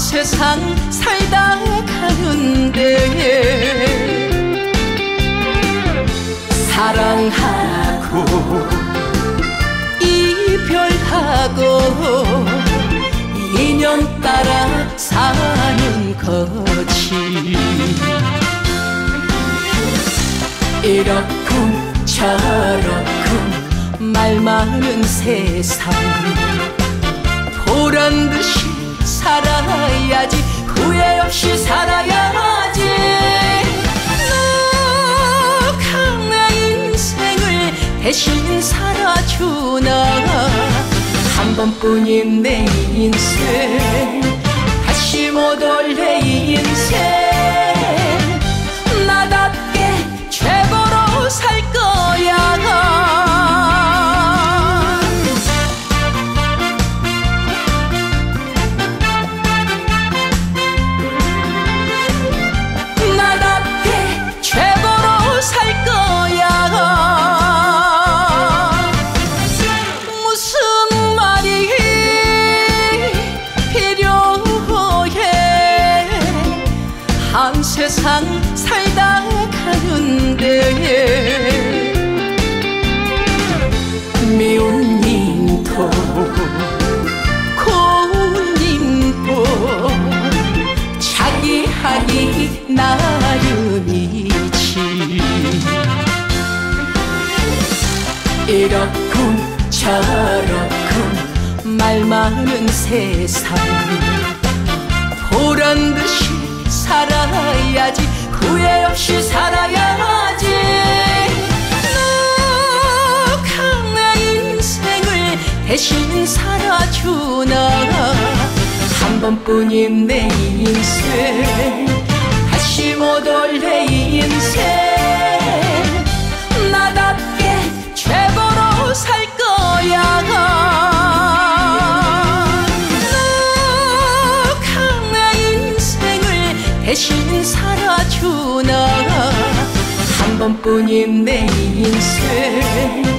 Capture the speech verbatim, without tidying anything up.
세상 살다 가는데 사랑하고 이별하고 인연 따라 사는 거지. 이렇군 저렇군 말 많은 세상 보란듯이 살아야지. 후회 없이 살아야지. 누가 내 인생을 대신 살아주나. 한 번뿐인 내 인생 다시 못 올 내 인생 나답게 최고로 살 거야. 나답게 최고로 살 거야. 무슨 말이 필요해. 한 세상 살다 가는데 미운 님도 고운 님도 자기 하기 나름이지. 이렇군 저렇군 말 많은 세상 보란듯이 살아야지. 후회 없이 살아야지. 누가 내 인생을 대신 살아주나. 한 번뿐인 내 인생 다시 못 올 내 인생 나답게 최고로 살 거야. 대신 살아주나. 한 번뿐인 내 인생